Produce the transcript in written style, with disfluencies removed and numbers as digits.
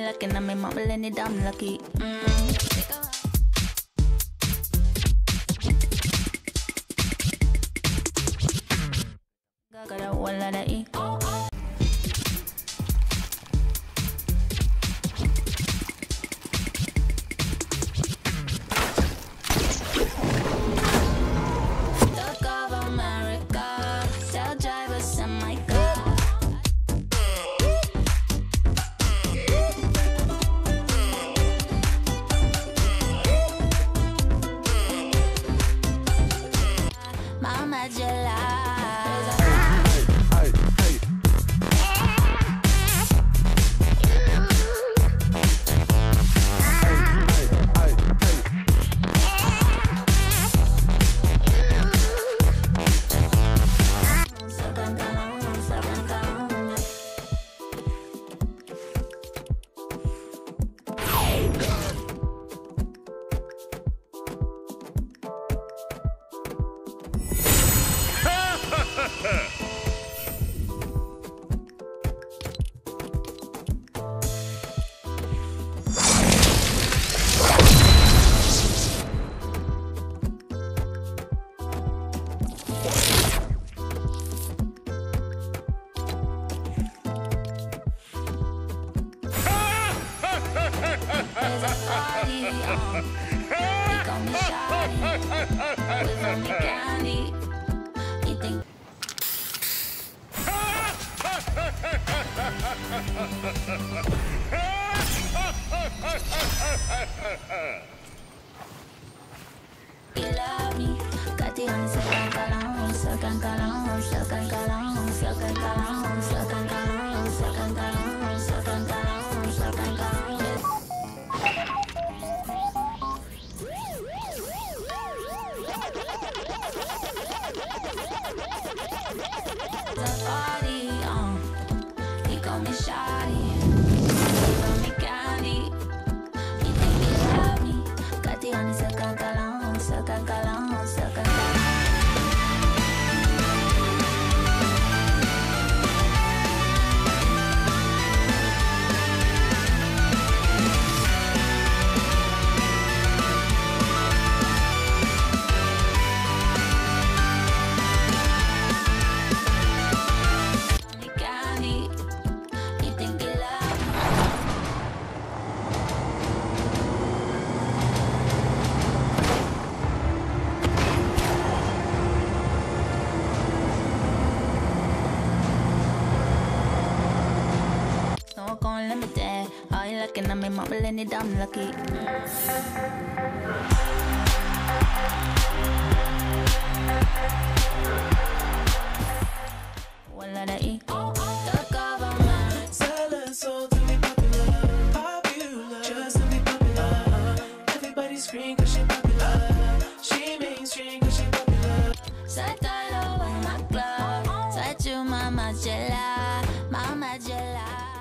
lucky na may mawala ni damn lucky. Gagara wala na Mama July. There's a party on. We gon' be shawty with only candy. You think? You love me. Got the on silkan kalong, silkan kalong, silkan kalong, silkan kalong, silkan kalong, silkan kalong, silkan kalong, silkan kalong. The party on. You gon' be shy. You gon' be candy. You think you love me? Got the on silkan kalong, silkan kalong, silkan kalong. Smoke unlimited. All you looking at me, mawala ni damn lucky. Wala na the government. Selling soul to be popular, popular, just to be popular. Everybody scream 'cause she popular. She mainstream 'cause she popular. Say hello in my club. Say to Mama July, Mama July.